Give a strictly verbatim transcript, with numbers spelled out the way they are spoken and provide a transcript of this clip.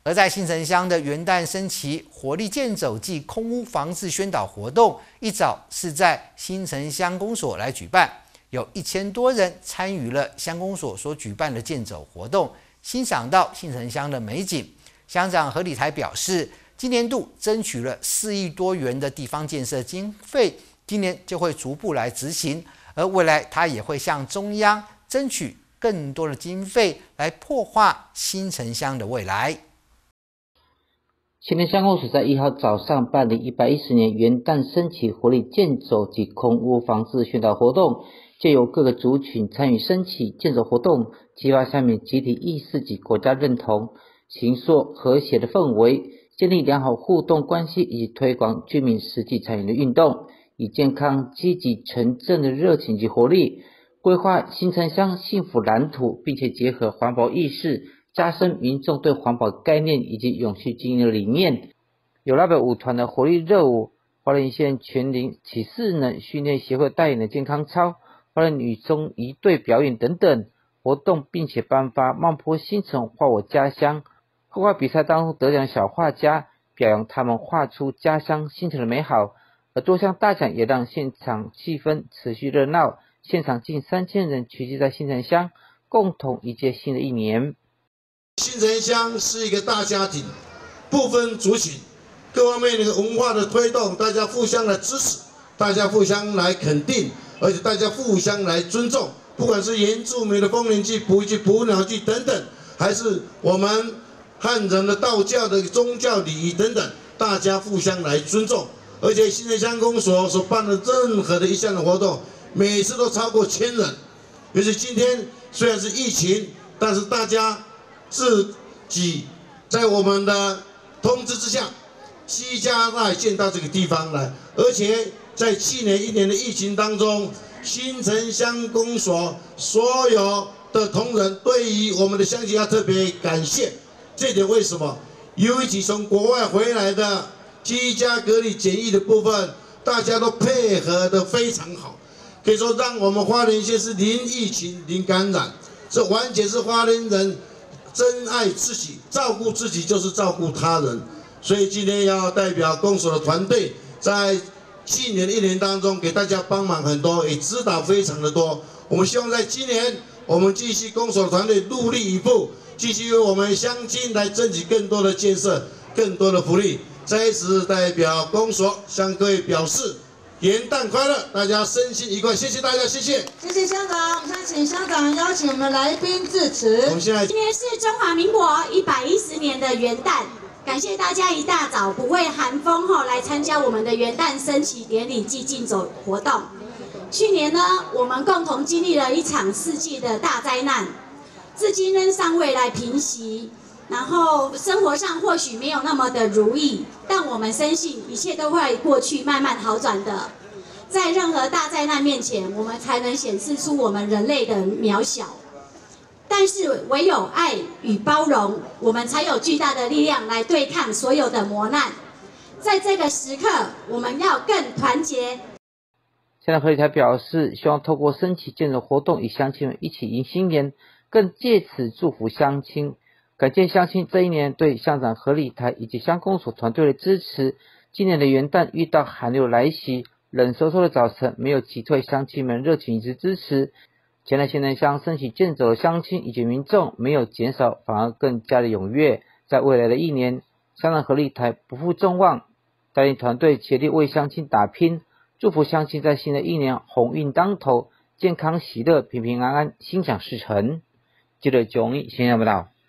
而在新城乡的元旦升旗活力健走暨空污防治宣导活动，一早是在新城乡公所来举办，有一千多人参与了乡公所所举办的健走活动，欣赏到新城乡的美景。乡长何礼台表示，今年度争取了四亿多元的地方建设经费，今年就会逐步来执行，而未来他也会向中央争取更多的经费来破化新城乡的未来。 新城乡公所在一号早上办理一百一十年元旦升旗活力健走及空污防治宣导活动，借由各个族群参与升旗健走活动，激发下面集体意识及国家认同，形塑和谐的氛围，建立良好互动关系，以及推广居民实际参与的运动，以健康积极城镇的热情及活力，规划新城乡幸福蓝图，并且结合环保意识，加深民众对环保概念以及永续经营的理念。有代表舞团的活力热舞，花莲县全龄启示能训练协会带领的健康操，花莲女中一队表演等等活动，并且颁发曼波新城画我家乡。绘画比赛当中得奖小画家表扬他们画出家乡新城的美好，而多项大奖也让现场气氛持续热闹。现场近三千人聚集在新城乡，共同迎接新的一年。 新城乡是一个大家庭，不分族群，各方面的文化的推动，大家互相来支持，大家互相来肯定，而且大家互相来尊重。不管是原住民的丰年祭、捕鱼祭、捕鸟祭等等，还是我们汉人的道教的宗教礼仪等等，大家互相来尊重。而且新城乡公所所办的任何的一项的活动，每次都超过千人。尤其今天虽然是疫情，但是大家自己在我们的通知之下，悉家来见到这个地方来，而且在去年一年的疫情当中，新城乡公所所有的同仁对于我们的乡亲要特别感谢。这点为什么？尤其从国外回来的居家隔离检疫的部分，大家都配合得非常好，可以说让我们花莲县是零疫情、零感染，这完全是花莲人珍爱自己，照顾自己就是照顾他人。所以今天要代表公所的团队，在去年一年当中给大家帮忙很多，也指导非常的多。我们希望在今年，我们继续公所的团队努力以赴，继续为我们乡亲来争取更多的建设、更多的福利。在此代表公所向各位表示元旦快乐，大家身心愉快，谢谢大家，谢谢。 谢谢乡长，我们现在请乡长邀请我们来宾致辞。 我们现在今天是中华民国一百一十年的元旦，感谢大家一大早不畏寒风后来参加我们的元旦升旗典礼暨竞走活动。去年呢，我们共同经历了一场世纪的大灾难，至今仍尚未来平息。然后生活上或许没有那么的如意，但我们深信一切都会过去，慢慢好转的。在任何大灾难面前，我们才能显示出我们人类的渺小。但是唯有爱与包容，我们才有巨大的力量来对抗所有的磨难。在这个时刻，我们要更团结。 现在何礼台表示，希望透过升旗健走活动，与乡亲们一起迎新年，更借此祝福乡亲。感谢乡亲这一年对乡长何礼台以及乡公所团队的支持。今年的元旦遇到寒流来袭，冷飕飕的早晨没有击退乡亲们热情以及支持。前来新城乡升旗健走的乡亲以及民众没有减少，反而更加的踊跃。在未来的一年，乡长何礼台不负众望，带领团队竭力为乡亲打拼，祝福乡亲在新的一年鸿运当头，健康喜乐，平平安安，心想事成。记者九一新闻报道。